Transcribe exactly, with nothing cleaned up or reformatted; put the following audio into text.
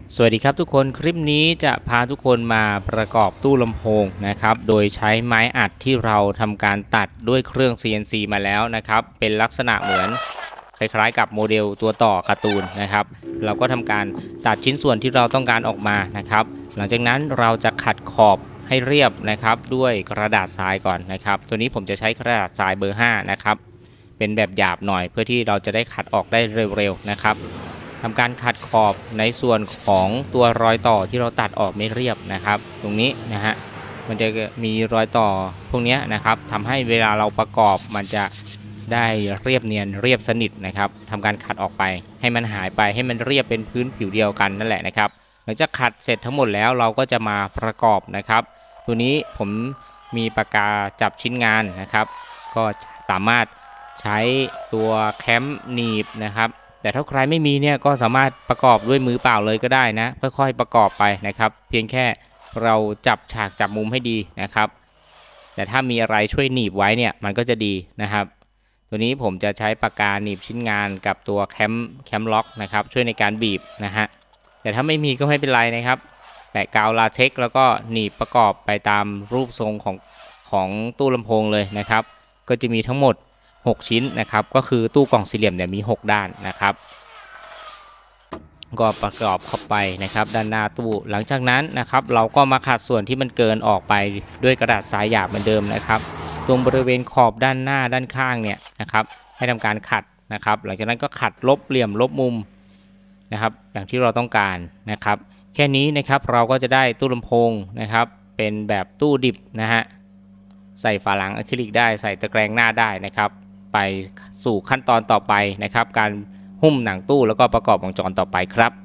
สวัสดีครับทุกคนคลิปนี้จะพาทุกคนมาประกอบตู้ลำโพงนะครับโดยใช้ไม้อัดที่เราทำการตัดด้วยเครื่อง ซี เอ็น ซี มาแล้วนะครับเป็นลักษณะเหมือนคล้ายๆกับโมเดลตัวต่อการ์ตูนนะครับเราก็ทำการตัดชิ้นส่วนที่เราต้องการออกมานะครับหลังจากนั้นเราจะขัดขอบให้เรียบนะครับด้วยกระดาษทรายก่อนนะครับตัวนี้ผมจะใช้กระดาษทรายเบอร์ห้านะครับเป็นแบบหยาบหน่อยเพื่อที่เราจะได้ขัดออกได้เร็วๆนะครับทำการขัดขอบในส่วนของตัวรอยต่อที่เราตัดออกไม่เรียบนะครับตรงนี้นะฮะมันจะมีรอยต่อพวกนี้นะครับทำให้เวลาเราประกอบมันจะได้เรียบเนียนเรียบสนิทนะครับทำการขัดออกไปให้มันหายไปให้มันเรียบเป็นพื้นผิวเดียวกันนั่นแหละนะครับหลังจากขัดเสร็จทั้งหมดแล้วเราก็จะมาประกอบนะครับตัวนี้ผมมีปากกาจับชิ้นงานนะครับก็สามารถใช้ตัวแคมหนีบนะครับแต่ถ้าใครไม่มีเนี่ยก็สามารถประกอบด้วยมือเปล่าเลยก็ได้นะค่อยๆประกอบไปนะครับเพียงแค่เราจับฉากจับมุมให้ดีนะครับแต่ถ้ามีอะไรช่วยหนีบไว้เนี่ยมันก็จะดีนะครับตัวนี้ผมจะใช้ปากกาหนีบชิ้นงานกับตัวแคมแคมล็อกนะครับช่วยในการบีบนะฮะแต่ถ้าไม่มีก็ไม่เป็นไรนะครับแปะกาวลาเท็กซ์แล้วก็หนีบประกอบไปตามรูปทรงของของตู้ลำโพงเลยนะครับก็จะมีทั้งหมดหกชิ้นนะครับก็คือตู้กล่องสี่เหลี่ยมเนี่ยมีหกด้านนะครับก็ประกอบเข้าไปนะครับด้านหน้าตู้หลังจากนั้นนะครับเราก็มาขัดส่วนที่มันเกินออกไปด้วยกระดาษทรายหยาบเหมือนเดิมนะครับตรงบริเวณขอบด้านหน้าด้านข้างเนี่ยนะครับให้ทำการขัดนะครับหลังจากนั้นก็ขัดลบเหลี่ยมลบมุมนะครับอย่างที่เราต้องการนะครับแค่นี้นะครับเราก็จะได้ตู้ลำโพงนะครับเป็นแบบตู้ดิบนะฮะใส่ฝาหลังอะคริลิกได้ใส่ตะแกรงหน้าได้นะครับไปสู่ขั้นตอนต่อไปนะครับการหุ้มหนังตู้แล้วก็ประกอบวงจรต่อไปครับ